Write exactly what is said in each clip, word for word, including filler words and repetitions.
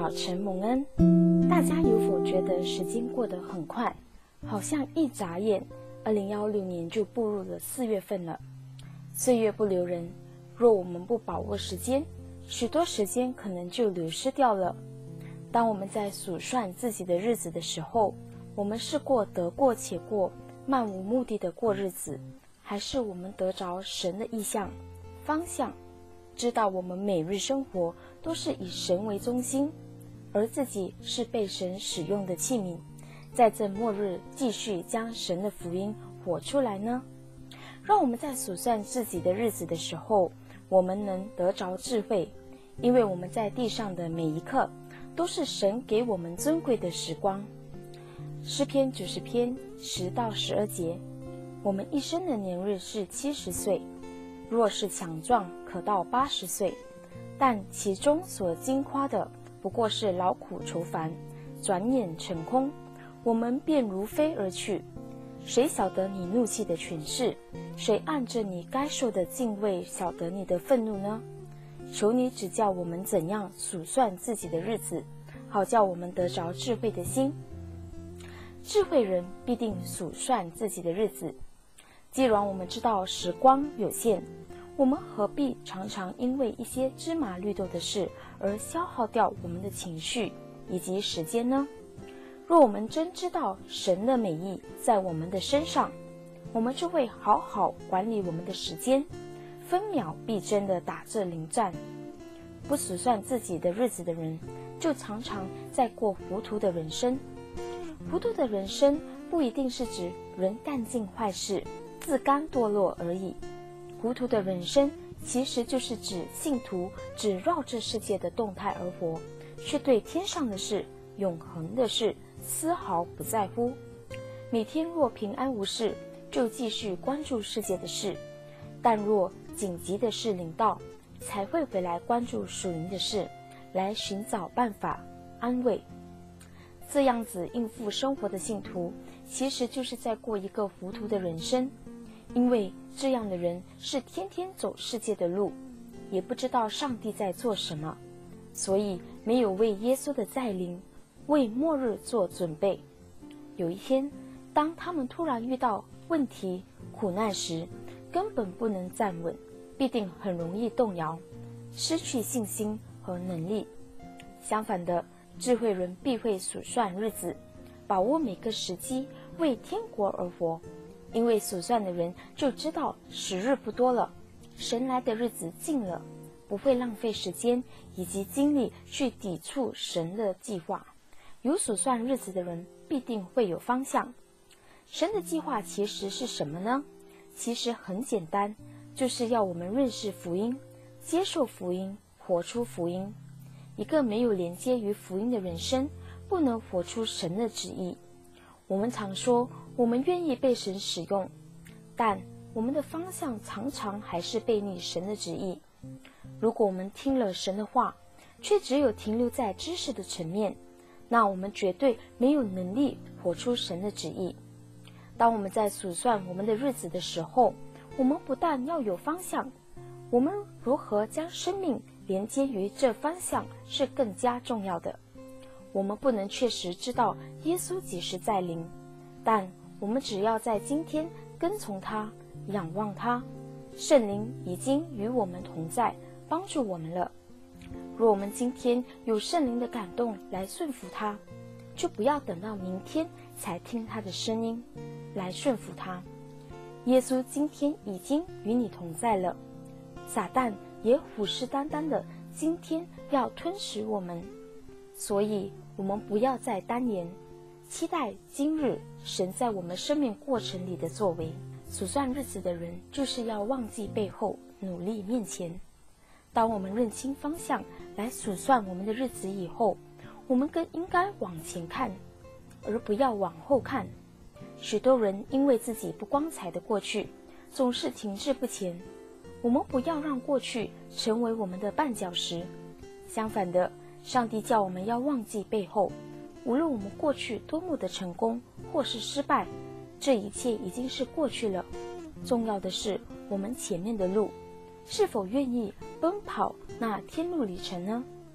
早晨蒙恩。大家有否觉得时间过得很快，好像一眨眼二零一六年就步入了四月份了。岁月不留人，若我们不把握时间，许多时间可能就流失掉了。当我们在数算自己的日子的时候，我们是过得过且过，漫无目的的过日子，还是我们得着神的意向方向，知道我们每日生活都是以神为中心，而自己是被神使用的器皿，在这末日继续将神的福音活出来呢？让我们在数算自己的日子的时候，我们能得着智慧，因为我们在地上的每一刻都是神给我们尊贵的时光。诗篇九十篇十到十二节，我们一生的年日是七十岁，若是强壮，可到八十岁，但其中所经夸的不过是劳苦愁烦，转眼成空，我们便如飞而去。谁晓得你怒气的权势？谁按着你该受的敬畏晓得你的愤怒呢？求你指教我们怎样数算自己的日子，好叫我们得着智慧的心。智慧人必定数算自己的日子。既然我们知道时光有限，我们何必常常因为一些芝麻绿豆的事而消耗掉我们的情绪以及时间呢？若我们真知道神的美意在我们的身上，我们就会好好管理我们的时间，分秒必争地打这临战。不数算自己的日子的人，就常常在过糊涂的人生。糊涂的人生不一定是指人干尽坏事，自甘堕落而已。糊涂的人生其实就是指信徒只绕这世界的动态而活，却对天上的事、永恒的事丝毫不在乎。每天若平安无事，就继续关注世界的事，但若紧急的事临到，才会回来关注属灵的事，来寻找办法安慰。这样子应付生活的信徒，其实就是在过一个糊涂的人生，因为这样的人是天天走世界的路，也不知道上帝在做什么，所以没有为耶稣的再临、为末日做准备。有一天，当他们突然遇到问题、苦难时，根本不能站稳，必定很容易动摇，失去信心和能力。相反的，智慧人必会数算日子，把握每个时机，为天国而活。因为数算的人就知道时日不多了，神来的日子近了，不会浪费时间以及精力去抵触神的计划。有数算日子的人必定会有方向。神的计划其实是什么呢？其实很简单，就是要我们认识福音，接受福音，活出福音。一个没有连接于福音的人生，不能活出神的旨意。我们常说我们愿意被神使用，但我们的方向常常还是背逆神的旨意。如果我们听了神的话，却只有停留在知识的层面，那我们绝对没有能力活出神的旨意。当我们在数算我们的日子的时候，我们不但要有方向，我们如何将生命连接于这方向是更加重要的。我们不能确实知道耶稣几时再临，但我们只要在今天跟从他，仰望他，圣灵已经与我们同在，帮助我们了。若我们今天有圣灵的感动来顺服他，就不要等到明天才听他的声音来顺服他。耶稣今天已经与你同在了，撒旦也虎视眈眈的今天要吞噬我们，所以我们不要再单言，期待今日神在我们生命过程里的作为。数算日子的人就是要忘记背后，努力面前。当我们认清方向来数算我们的日子以后，我们更应该往前看，而不要往后看。许多人因为自己不光彩的过去，总是停滞不前。我们不要让过去成为我们的绊脚石，相反的，上帝叫我们要忘记背后，无论我们过去多么的成功或是失败，这一切已经是过去了。重要的是我们前面的路，是否愿意奔跑那天路里程呢？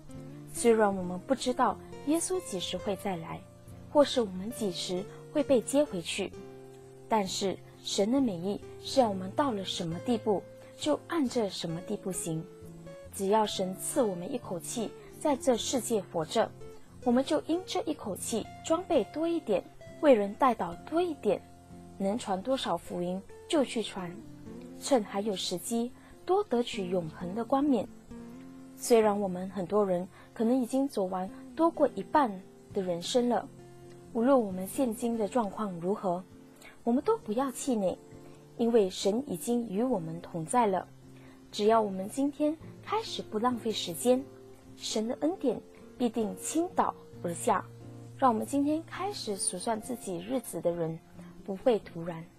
虽然我们不知道耶稣几时会再来，或是我们几时会被接回去，但是神的美意是要我们到了什么地步，就按着什么地步行。只要神赐我们一口气在这世界活着，我们就因这一口气装备多一点，为人带导多一点，能传多少福音就去传，趁还有时机，多得取永恒的冠冕。虽然我们很多人可能已经走完多过一半的人生了，无论我们现今的状况如何，我们都不要气馁，因为神已经与我们同在了。只要我们今天开始不浪费时间，神的恩典必定倾倒而下，让我们今天开始数算自己日子的人不会突然。